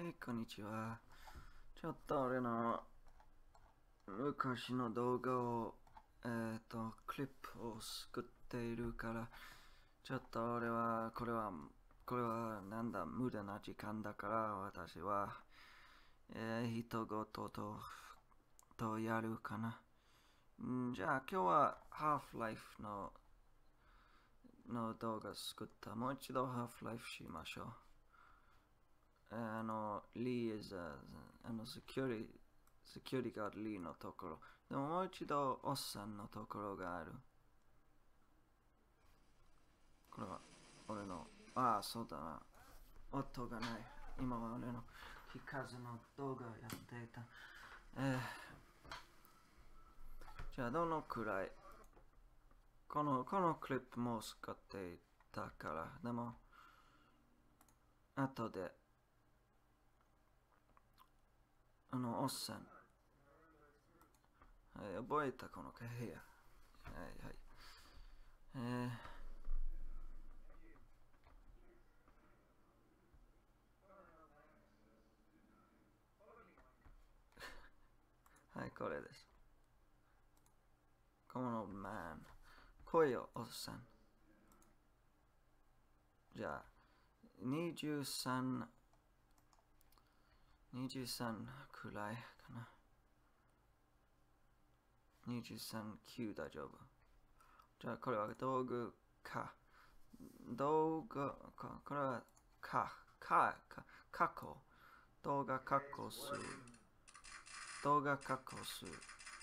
こんにちは。ちょっと俺の昔の動画を、クリップを作っているから、ちょっと俺は、これはなんだ、無駄な時間だから、私は、人ごとやるかな。じゃあ今日はハーフライフの動画作った。もう一度ハーフライフしましょう。リーズ、セキュリティガードリーのところ。でももう一度、おっさんのところがある。これは、俺の、そうだな。音がない。今は俺の聞かずの動画をやっていた。じゃあ、どのくらいこのクリップも使っていたから、でも、後で、おっさん。はい、覚えたこの部屋。はいはい。はい、これです。このマン。来いよ、おっさん。じゃあ、23くらいかな。23、9大丈夫。じゃあ、これは道具か。動画か。これは過去。動画加工する。動画加工する。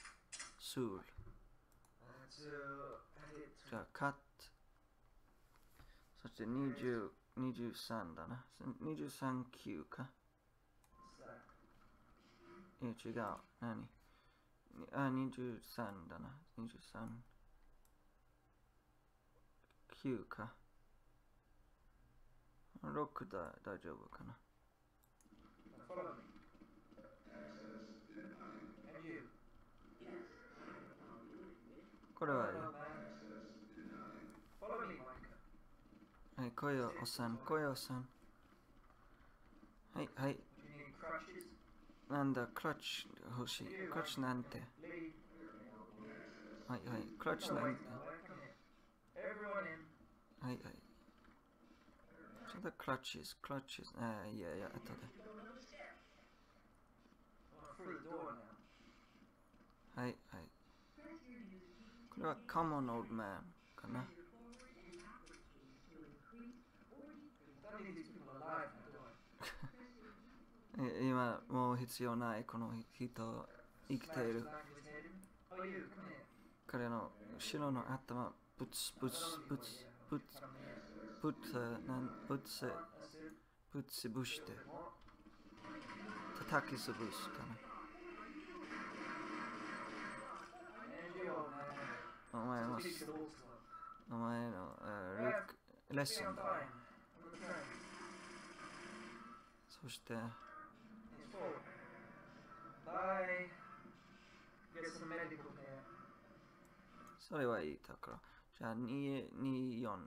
じゃあ、カット。そして20、23だな。23、9か。違う。何23だな。23、9か。6だ、大丈夫かな。これはいい。はい、来いよ、おっさん。来いよ、おっさん。はい、はい。なんだ、クラッチ欲しい。クラッチなんて。はい、はい。クラッチなんて。はい、はい。ちょっとクラッチス。いやいや、後で。はい、はい。これは Common Old Man かな。今もう必要ないこの人生きている。彼の後ろの頭ぶつぶして叩き潰すかな。お前のレッスンだな。そしてそれはいいところ。じゃあ2424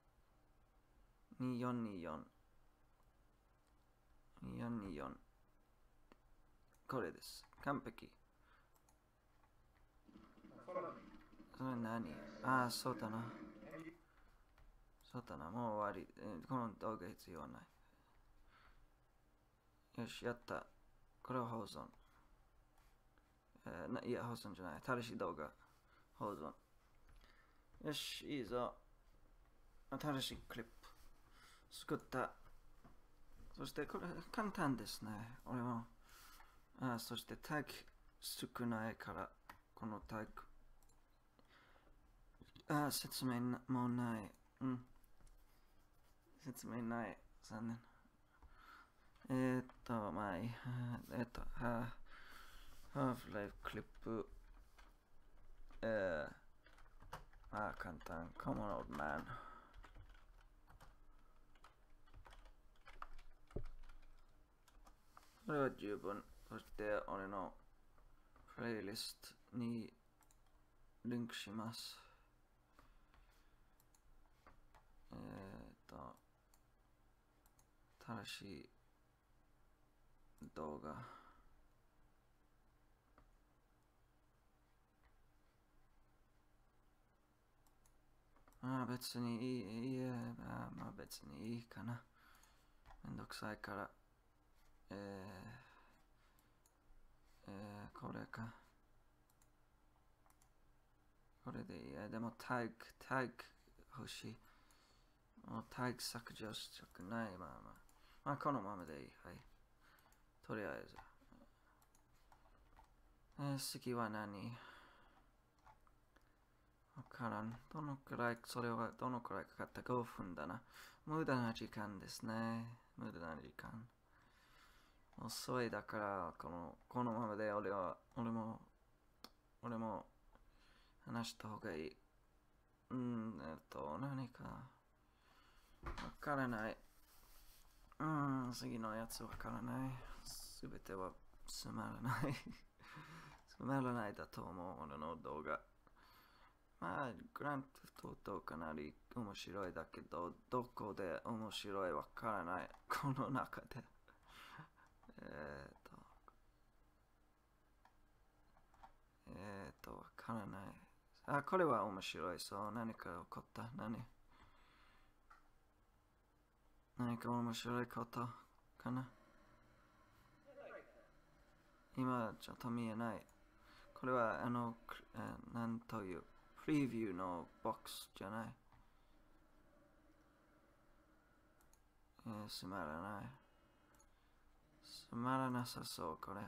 これです。完璧。それ何？そうだな。もう終わり。この動画必要ない。よし、やった。これは保存。いや、保存じゃない。新しい動画。保存。よし、いいぞ。新しいクリップ。作った。そしてこれ簡単ですね。俺も。そしてタグ少ないから、このタグ。説明もない。説明ない。残念。ハーフライフクリップ。簡単。Come on, old man。これは十分。そして俺のプレイリストにリンクします。新しい動画。まあ別にいい、まあ別にいいかな。めんどくさいから。これか。これでいい。でもタグ欲しい。もうタグ削除したくない。まあこのままでいい。はい。とりあえず。次は何？わからん。それはどのくらいかかった？ 5 分だな。無駄な時間ですね。無駄な時間。遅いだから、このままで俺も話した方がいい。何か。わからない。次のやつわからない。すべてはつまらない。つまらないだと思う、俺の動画。まあ、グランドセフトオートかなり面白いだけど、どこで面白いわからない。この中で。わからない。あ、これは面白い。そう、何か起こった？何か面白いことかな？今ちょっと見えない。これはなんという、プレビューのボックスじゃない。つまらない。つまらなさそう、これ。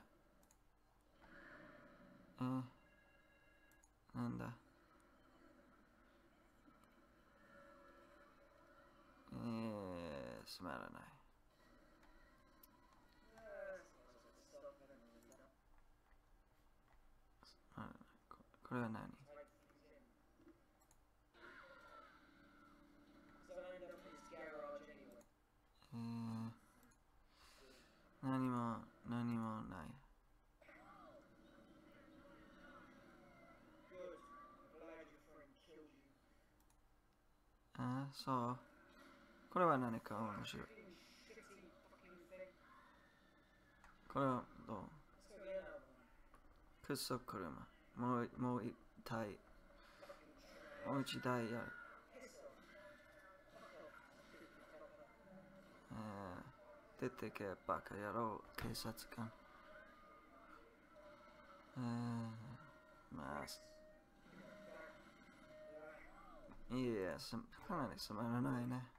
なんだ。つまらない。これは何？何もない。そう。これは何か面白い。これはどう？クソ車。もう一台。もう一台やる。出てけ、バカ野郎、警察官。まあ、かなりつまらないね。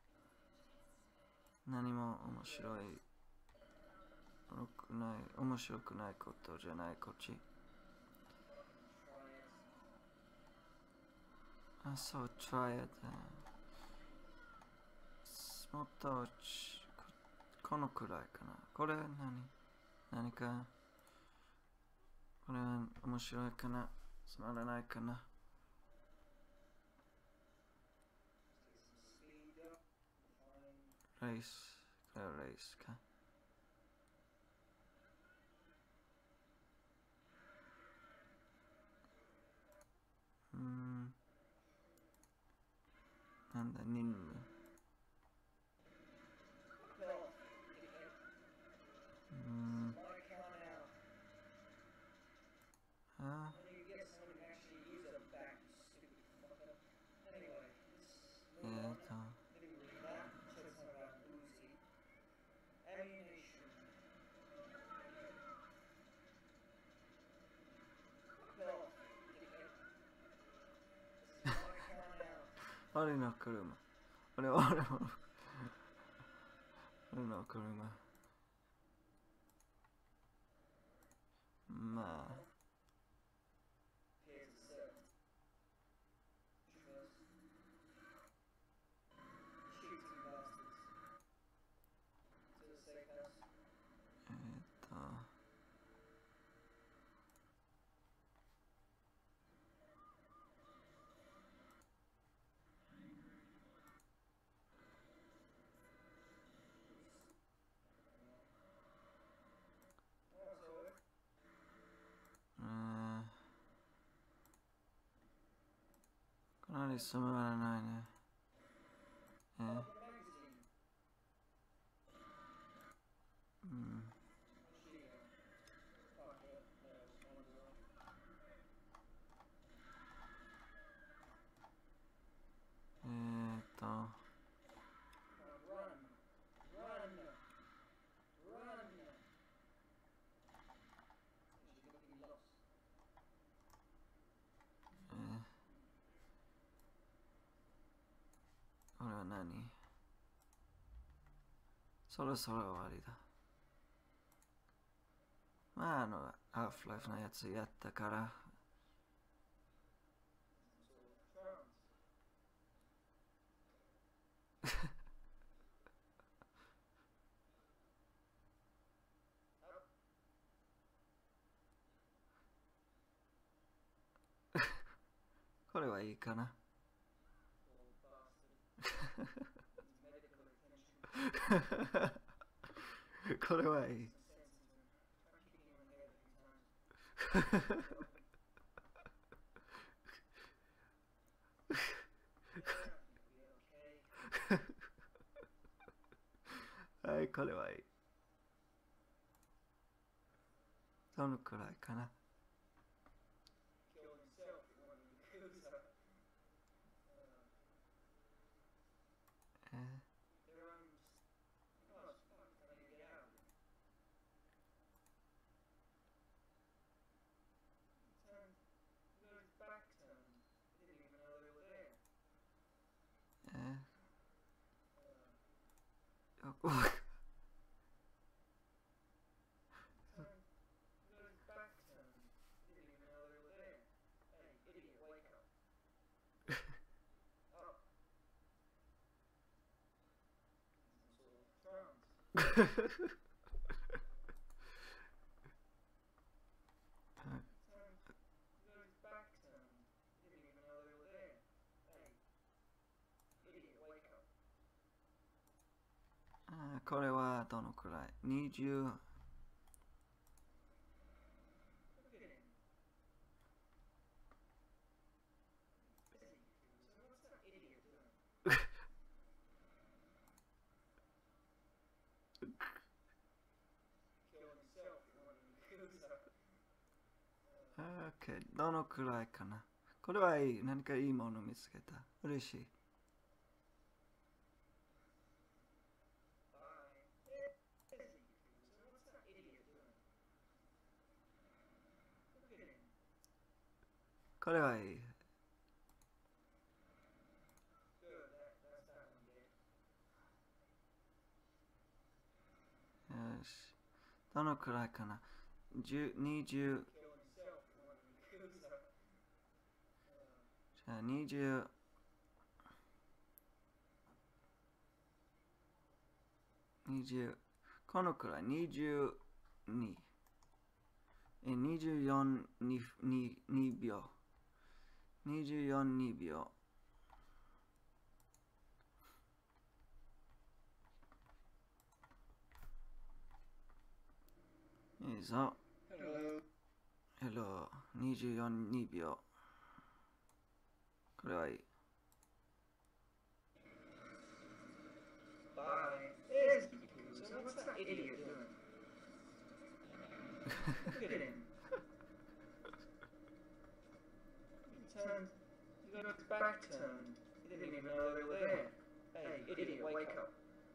何も面白くないことじゃない、こっち。そう、try it. もっとこのくらいかな。これ何か、これは面白いかな？つまらないかな？レース。これはレースか。なんだ、任務。俺の車。俺の車。まあ。かなりつまらないね。 何そろそろ終わりだ。まあ、ハーフライフのやつやったから。これはいいかな。これはいい。はい、これはいい。どのくらいかな。よくわかこれはどのくらい ?20 OK どのくらいかな。これはいい。何かいいもの見つけた。嬉しい。これはいい。よし。どのくらいかな。20じゃあ20このくらい22 24 2秒24 2秒いいぞ。Hello 24 2秒これはいい。 So what's that idiot doing? Look at him. He got his back turned. He didn't even know they were there. Hey, idiot, wake up.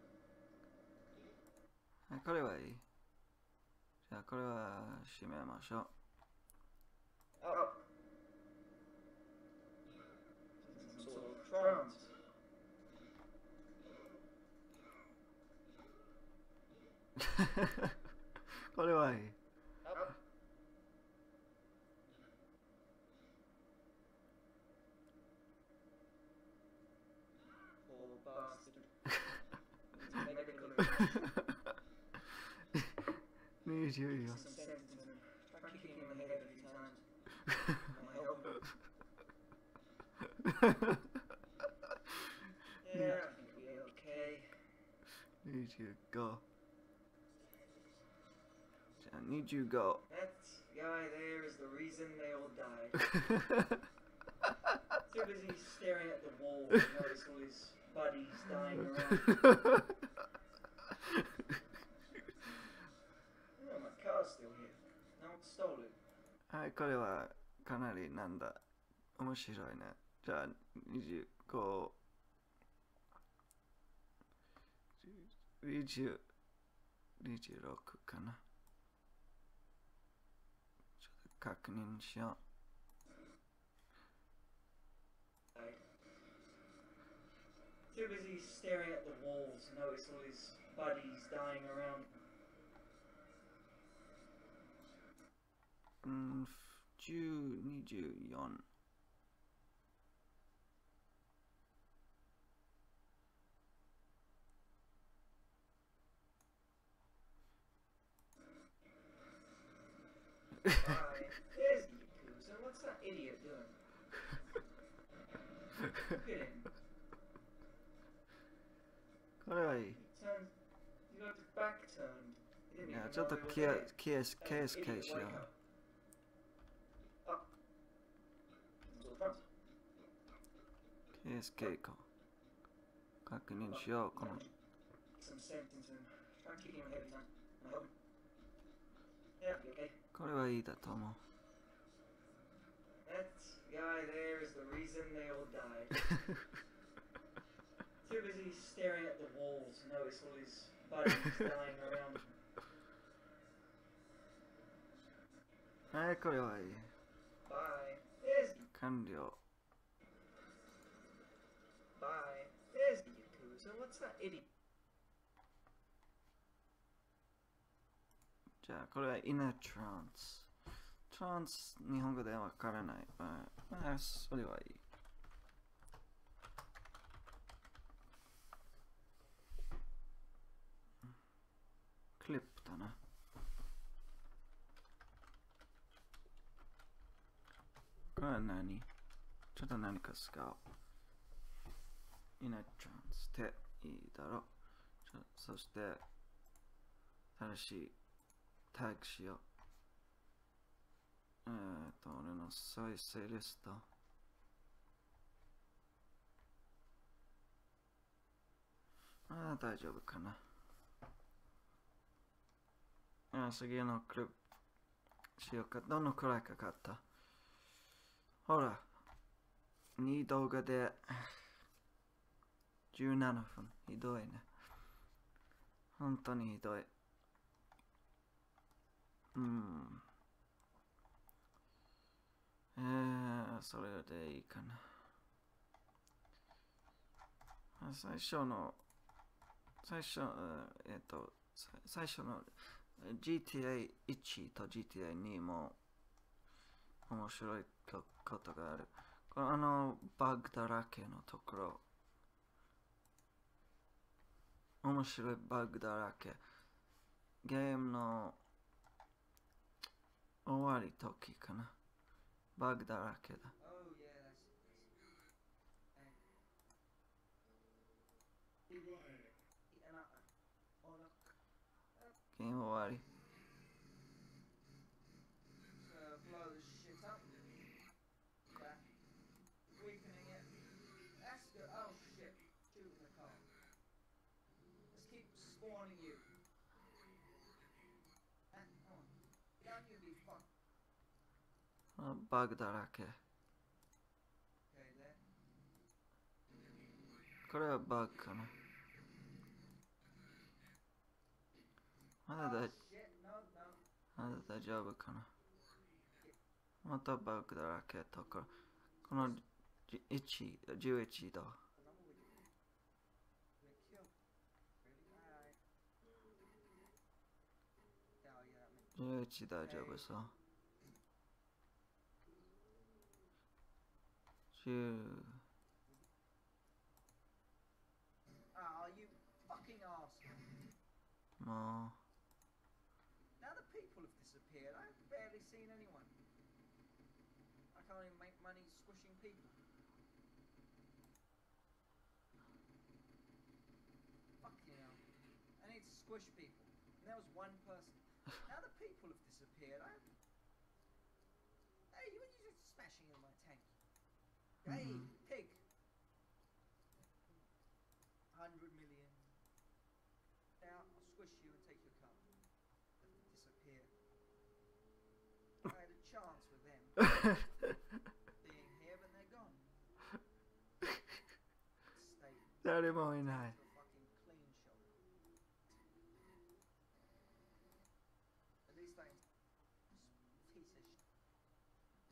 これはいい。じゃあこれは閉めましょう。 Up. Some sort of trance. これはいい。 Up. Poor bastard. Needs medical attention. 24 Some sense into him. Try kicking him in the head a few times. Might help him. Yeah, I think we'll be okay. 25じゃあ25 That guy there is the reason they all died. Too busy staring at the wall to notice all his buddies dying around. Oh, my car's still here. No one stole it. はいこれはかなりなんだ面白いね。じゃあ25 20 26かな。ちょっと確認しよ Too busy staring at the wall to notice all his buddies dying around. 10、24。 There's the Yakuza. What's that idiot doing? Look at him. これはいい。 He got his back turned. He didn't いや、 even ちょっ know と they were ケー there. ス、ケース、ケース、 Hey, ケース idiot, よ wake。up. Oh. It's all front. ケース傾向。確認しよう。この Some sense into him. Try and keep him every time. I hope. Yeah, be okay. これはいいだと思う。 That guy there is the reason they all died. Too busy staring at the wall to notice all his buddies dying around him. はい、これはいい。 Bye. There's the 完了。 bye. There's the Yakuza. What's that idiot? じゃあ、これはイナトランス。トランス、日本語ではわからない。まあ、それはいい。クリップだな。これは何？ちょっと何か使おう。イナトランスっていいだろう。そして、正しいタグしよう。俺の再生リスト。大丈夫かな。次のクリップしようか。どのくらいかかった？ほら、2動画で17分。ひどいね。本当にひどい。それでいいかな。最初の GTA1 と GTA2 も面白いことがある。バグだらけのところ。面白いバグだらけ。ゲームの終わり時かな。バグだらけだ。 Oh yeah, that's ゲーム終わり。 blow this shit up. Yeah. Weakening it. That's good. Oh shit. Shoot in the car. Let's keep spawning you. Don't you be fucked. バグだらけ。 Okay then. これはバグかな。まだ Oh shit, no, no. 大丈夫かな。またバグだらけところ。この11度。11大丈夫そう。10。 Oh, you fucking asshole. も Now the people have disappeared. I've barely seen anyone. I can't even make money squishing people. Fucking hell. I need to squish people. And there was one person. Now the people have disappeared. Hey, you were just smashing in my tank. Hey, pig. 100 million. Now I'll squish you and take your car. Disappear. I had a chance with them being here, but they're gone. Stay. 誰もいない。 A fucking clean shot. At least I piece of shit.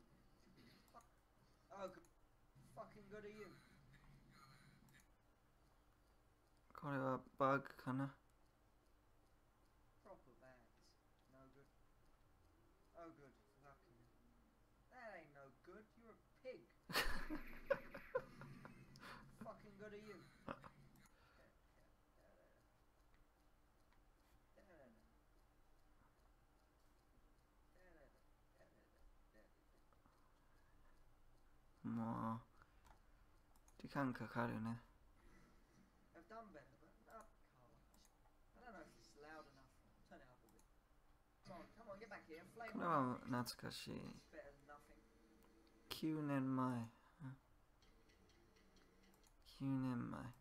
Oh, fucking good of you. これはバグかな。 Proper bags. No good. Oh, good. Fucking. That ain't no good. You're a pig. Fucking good are you? もう時間かかるね。 I've done better, but no, Carl. I don't know if it's loud enough. Turn it up a bit. Come on, get back here. こ Flame れ on. は懐かしい。 It's better than nothing. 9年前。9年前。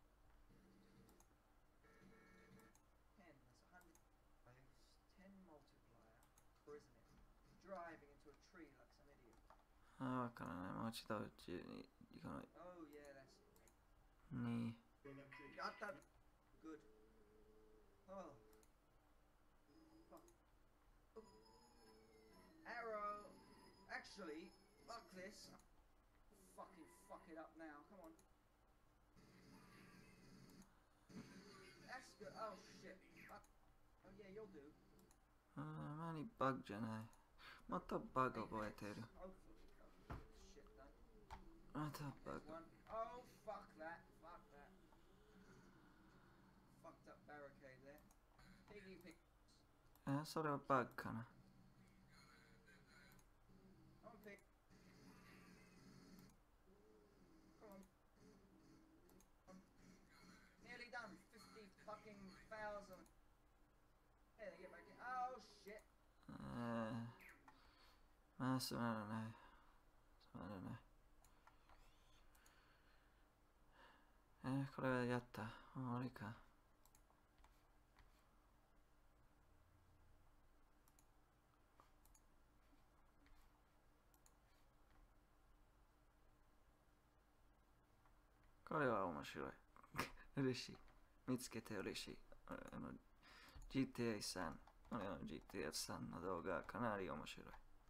10, that's 100 waves, 10 multiplier, or isn't it? Driving into a tree like some idiot. ああ、わからない。もう一度うちに行かない。 Oh yeah, that's に、 got that. Good. Oh. Fuck. Oh. Arrow. Actually, fuck this. Fucking fuck it up now. Come on. That's good. Oh shit. Fuck. Oh yeah, you'll do. ああまりバグじゃない。またバグ覚えてる。 Hopefully, shit done. またバ There's グ。 one. Oh fuck that. Fuck that. Fucked up barricade there. Piggy pig. それはバグかな。 On pig. Come on. Nearly done. 50 fucking thousand. Yeah, they get back in. Oh shit. まあ、すまらない。すまらない。これはやった。終わりか。これは面白い。嬉しい。見つけて嬉しい。GTA さん、俺の GTA さんの動画かなり面白い。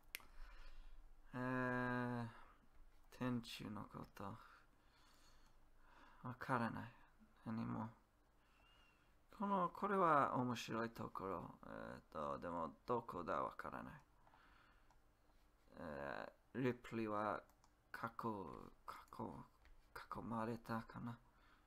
天中のことわからない。何も。これは面白いところ。でもどこだわからない。リプリは囲まれたかな。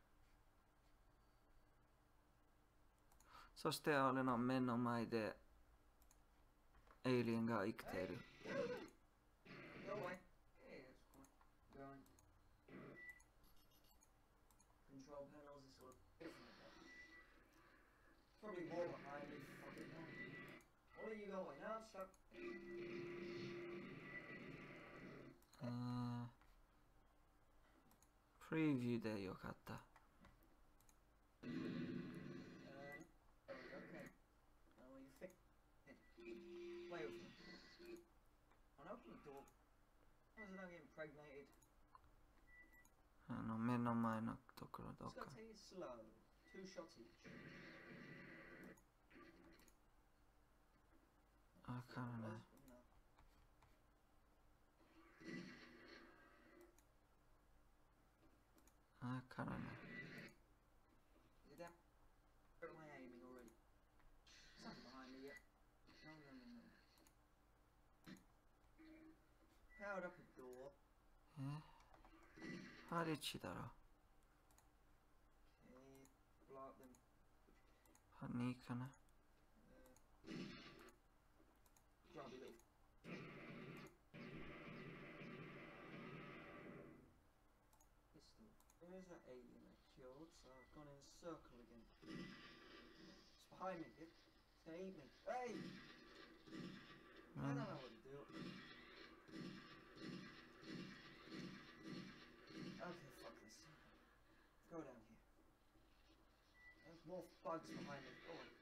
そして俺の目の前でエイリアンが生きている。 Go away. Yeah, it's fine. Going. Control panels is sort of different. Probably more behind me. Fucking hell. What are you going? Now I'm stuck. プレビューでよかった。 Okay. Now you fix it. Play with me. I'll open the door. How's it not getting impregnated? 目の前のところどう Just か。 gotta take it slow. 2 shots each. わからない。 No. わからない。 Is it down? Where am I aiming already? Something behind me yet? No. Powered up a door. ハリチだろ。 Okay. Blow up them. ハニーかな。 Grubby little. Pistol. There's that alien I killed, so I've gone in a circle again. It's behind me, it's gonna eat me. Hey! I don't know what to do. Okay, fuck this. Go down here. There's more bugs behind me. Go on.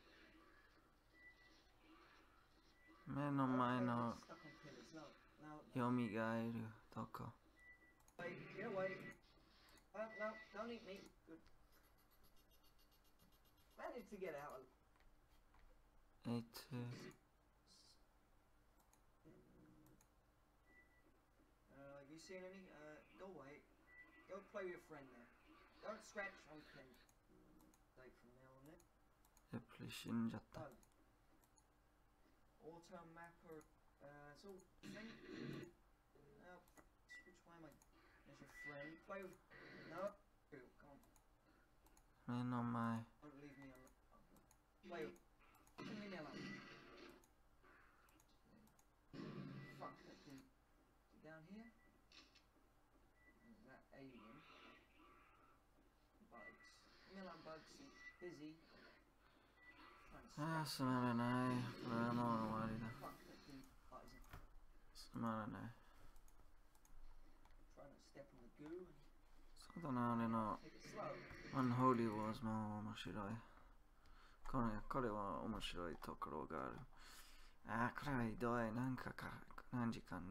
目の前 Okay, の get stuck on pillars. No. よみがえるとこ。 Wait, get away. No, don't eat me. Good. Managed to get out. Have you seen any? Go away. Go play with your friend there. Don't scratch on pin. actually 死んじゃった。 Auto mapper. It's all thing. Which way am I? There's your friend. Play with. No. Come on. 目の前。 Don't leave me alone. Play with. Leave me alone. Fuck that thing. Down here. There's that alien. Bugs. Leave me alone, bugs. Busy. ああ、すまらない。これはもう終わりだ。 Fuck that thing. Oh, is it? すまらない。 Trying to step on the goo and そうだな、俺の take it slow. Unholy Wars も面白い。これは面白いところがある。ああ、これはひどい。なんか何時間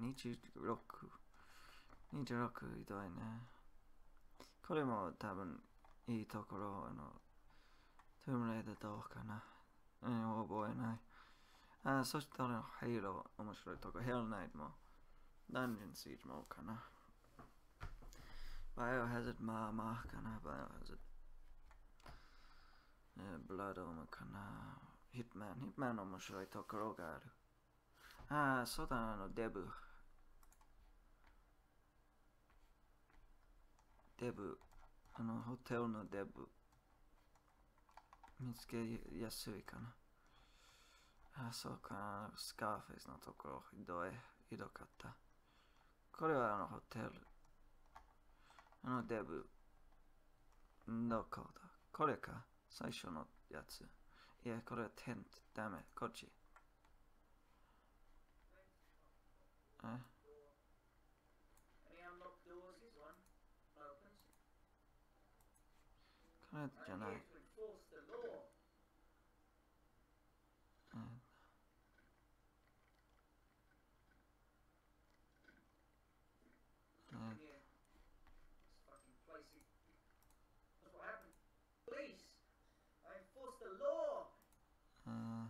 ?26。26ひどいね。これも多分いいところ、トゥームレイダーどうかな。覚えない。あ、そして俺のヘイロー面白いところ、ヘルナイトも、ダンジョンシージもかな。バイオハザードまあまあかな、バイオハザード。ブラッドもかな。ヒットマン面白いところがある。あ、そうだな、デブ、ホテルのデブ。見つけやすいかな。あ、そうかな。スカーフェイスのところ、ひどかった。これはホテル。デブ。どこだ？これか。最初のやつ。いや、これはテント。ダメ。こっち。 Any unlocked doors? This one opens. これじゃない。 Here to enforce the law. Here. This fucking place. That's what happened. Police! I enforce the law! No.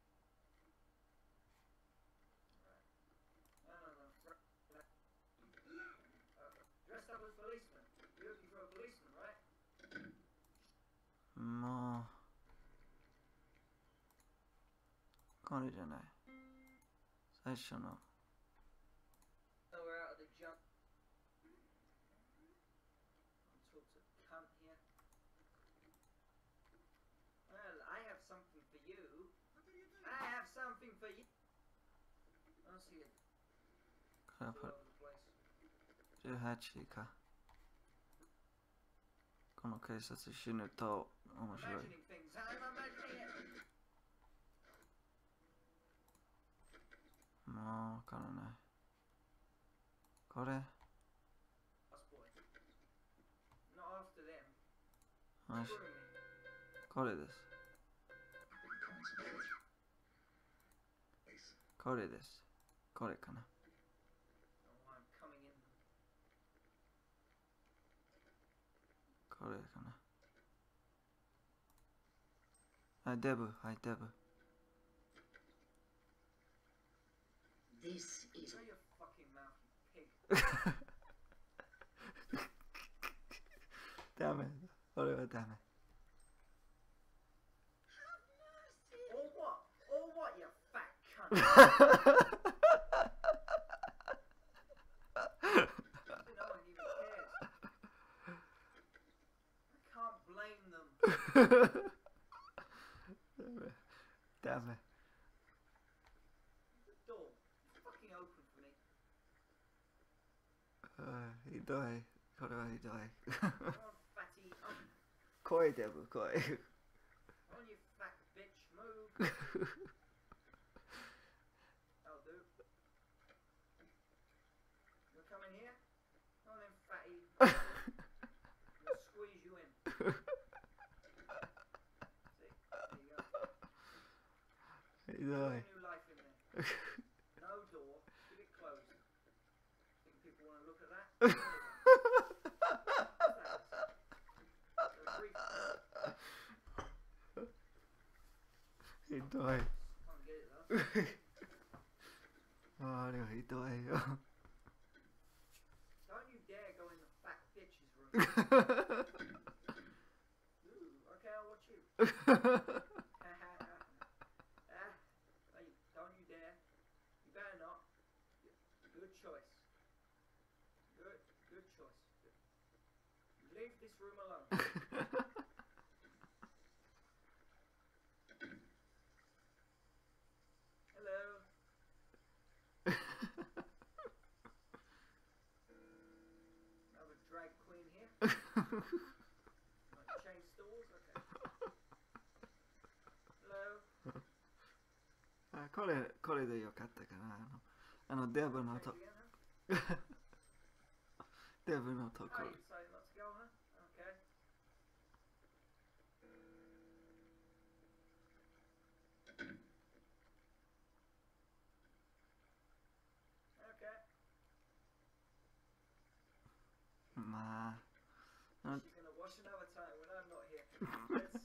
Dressed up as policeman. You're looking for a policeman, right? もうこれじゃない。最初の。 So we're out of the jump. I'll talk to cunt here. Well, I have something for you. I have something for you. I'll see it. これは All over the place. 18か。この警察死ぬと面白い。 Imagining things. I'm imagining it. もうわからない。これ Us boy. Not after them. よし Screw me. これです。これです。これかな。 Oh, I'm coming in. これかな。はい、デブ。はい、デブ。 This is Shut your fucking mouth, you pig. ダメ。これはダメ。 Or what? Or what, you fat cunt? No one even cares. I can't blame them. ダメ。 The door. Fucking open for me. ひどい。これはひどい。 Come on, fatty. 来い、デブ、来い。 On you fat bitch. Move. That'll do. You're coming here? Come on then, fatty. We'll squeeze you in. See? There you go. ひど Put い。 a new life in there. No door. Keep it closed. Think people want to look at that? What's that? A brief- ひどい。 Can't get it though. あれはひどいよ。 Don't you dare go in the fat bitch's room. Ooh, okay, I'll watch you. choice. Good choice. Good. Leave this room alone. Hello. Another drag queen here. Like change stalls? Okay. Hello. あ、これでよかったかな。デブの Change と again, huh? デブのとこ Oh, ろ you decided not to go, huh? Okay. Okay. まあ She's gonna wash another time when I'm not here. Let's.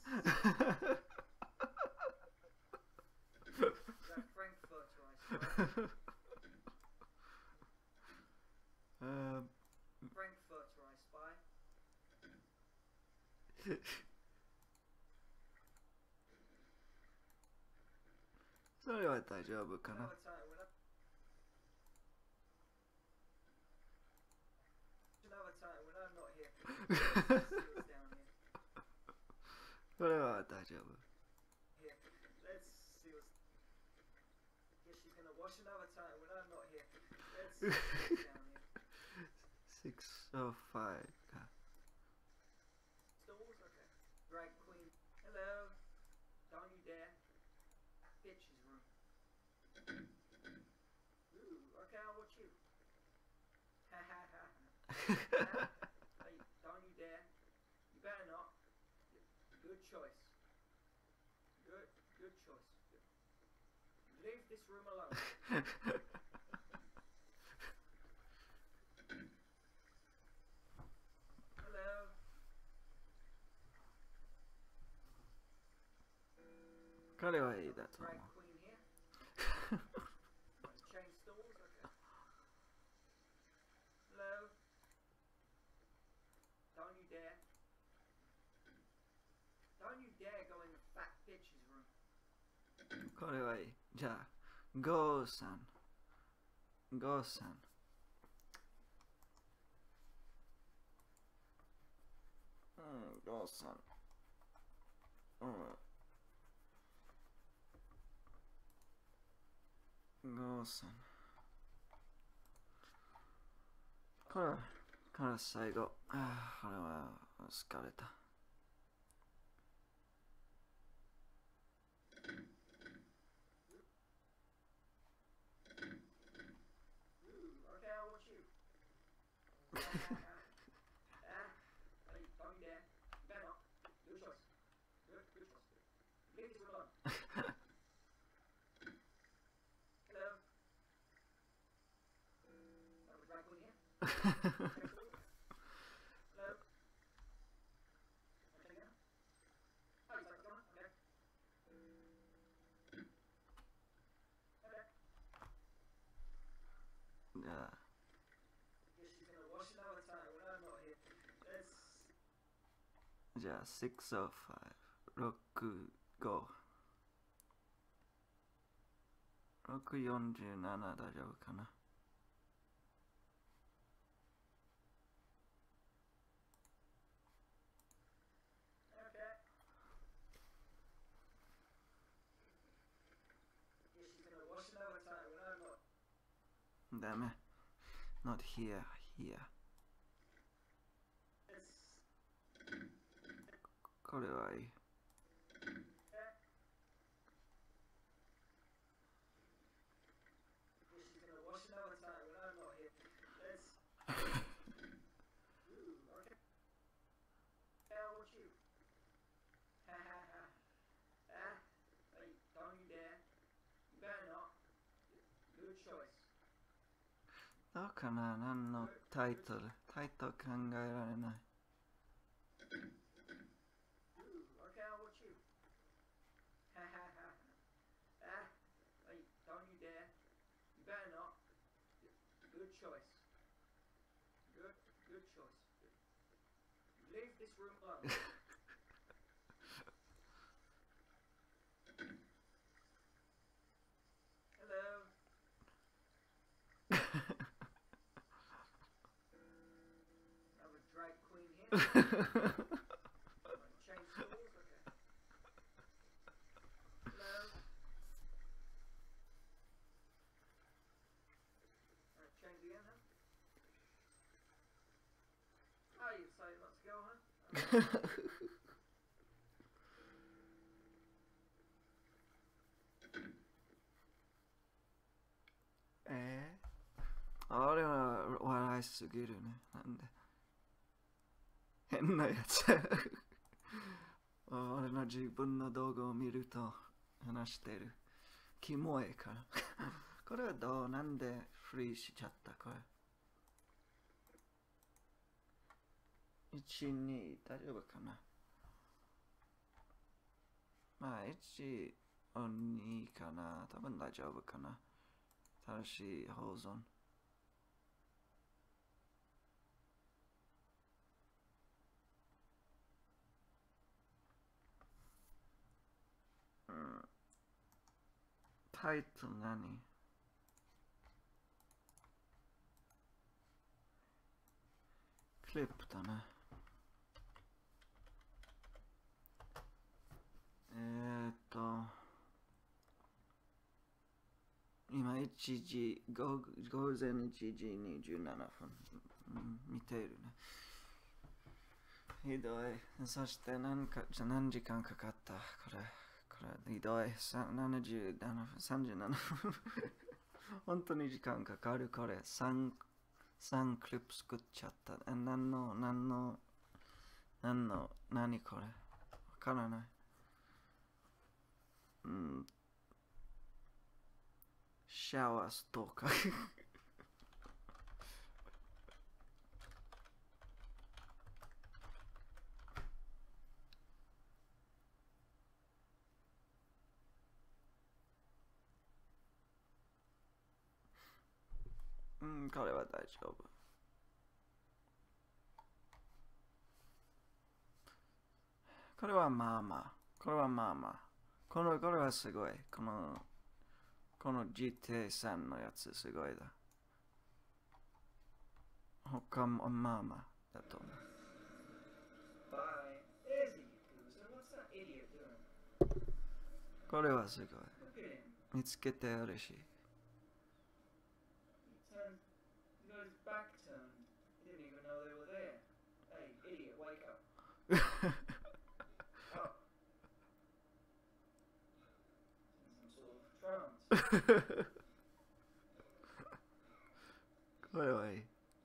That Frankfurter I spy. Frankfurter I spy. それは大丈夫かな Another time when I'm. Another time when I'm not here. Let's see what's down here. それは大丈夫 Here. Let's see what's. Yeah, she's gonna wash another time when I'm not here. Let's see what's down here. 605か Stalls? Okay. Drag queen. Hello. Don't you dare. Bitch's room. Ooh, okay, I'll watch you. Ha ha ha. Hey, don't you dare. You better not. Good choice. Good choice. Good. Leave this room alone. Hello. 彼はいいだと思 Drag う queen here. Change stalls? Okay. Hello. Don't you dare. Don't you dare go in the fat bitch's room. これはいいじゃあゴーさんゴーさんゴーさんゴーさんこれ最後これは疲れた Okay, I'll watch you. Hey, don't you dare. You better not. Good choice. Good choice. Leave this room alone. Hello. That was drag queen here. Hello. Check again. Oh, you started going? Okay. Okay. じゃあ Guess she's gonna wash another time when I'm not here. Let's. じゃあ605 65 647大丈夫かな Okay. Guess she's gonna wash another time when I'm not. ダメ not here here Let's. これはいい Guess she's gonna wash another time when I'm not here. Let's. Ooh, okay. I'll watch you. Ha ha ha. Hey, don't you dare. You better not. Good choice. どうかな何のタイトル考えられない Ooh, okay, I'll watch you. Ha ha ha. Hey, don't you dare. You better not. Good choice. Good choice. Leave this room alone. Hello. Change tools, okay. Hello. Change again, huh? Oh, you say let's go, huh? あれは笑いすぎるね。なんで変なやつ。俺の自分の動画を見ると話してる。キモいから。これはどうなんでフリーしちゃったこれ。1、2大丈夫かな。まあ1、2かな。多分大丈夫かな。正しい保存。タイトル何？クリップだな。今1時、午前1時27分。見ているね。ひどい。そして何時間かかったこれひどい。77分、37分。本当に時間かかるこれ。3クリップ作っちゃった。何これわからない。シャワーストーカー。これは大丈夫。これはまあまあ。これはすごい。この GTA 3のやつすごいだ。他もまあまあだと思う。これはすごい。見つけて嬉しい。これはいい。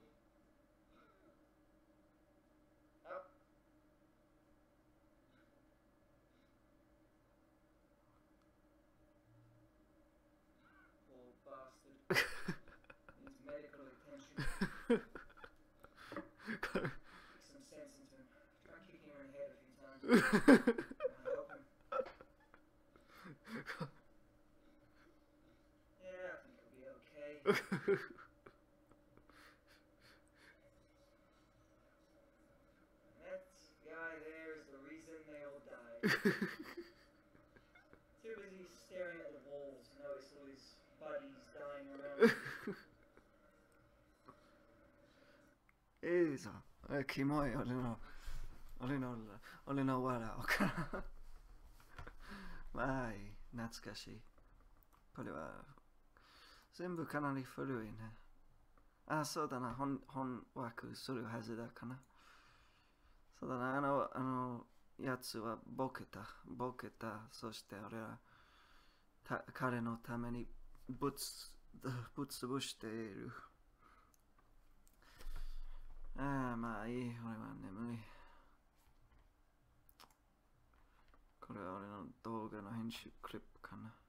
Too busy staring at the walls to notice all his buddies dying around. いいさ。キモい。俺の笑うから。まあいい。懐かしい。これは全部かなり古いね。あ、そうだな。本枠するはずだかな。そうだな。あのやつはボケた。そして俺は彼のためにぶっ潰している。まあいい。俺は眠い。これは俺の動画の編集クリップかな。